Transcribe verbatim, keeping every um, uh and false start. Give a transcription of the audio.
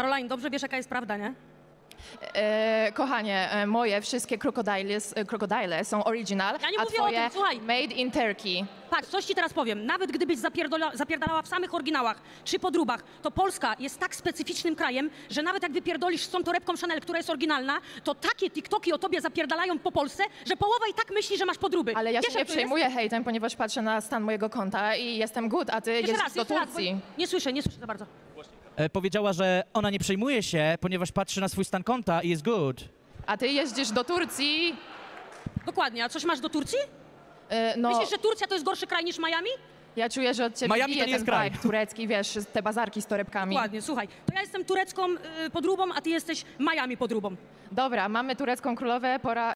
Caroline, dobrze wiesz, jaka jest prawda, nie? E, kochanie, e, moje wszystkie krokodile, krokodile są original, Ja nie a mówię o twoje tym, słuchaj. made in Turkey. Patrz, coś ci teraz powiem. Nawet gdybyś zapierdola- zapierdalała w samych oryginałach czy podróbach, to Polska jest tak specyficznym krajem, że nawet jak wypierdolisz z tą torebką Chanel, która jest oryginalna, to takie TikToki o tobie zapierdalają po Polsce, że połowa i tak myśli, że masz podróby. Ale ja Wiesz, się nie jak to jest? przejmuję hejtem, ponieważ patrzę na stan mojego konta i jestem good, a ty Jeszcze jeździsz raz, do jeszcze raz, Turcji. bo nie słyszę, nie słyszę za bardzo. E, powiedziała, że ona nie przejmuje się, ponieważ patrzy na swój stan konta i jest good. A ty jeździsz do Turcji. Dokładnie, a coś masz do Turcji? E, no, Myślisz, że Turcja to jest gorszy kraj niż Miami? ja czuję, że od ciebie Miami to bije nie jest ten kraj. vibe turecki, wiesz, te bazarki z torebkami. Dokładnie, słuchaj, to ja jestem turecką y, podróbą, a ty jesteś Miami podróbą. Dobra, mamy turecką królowę, pora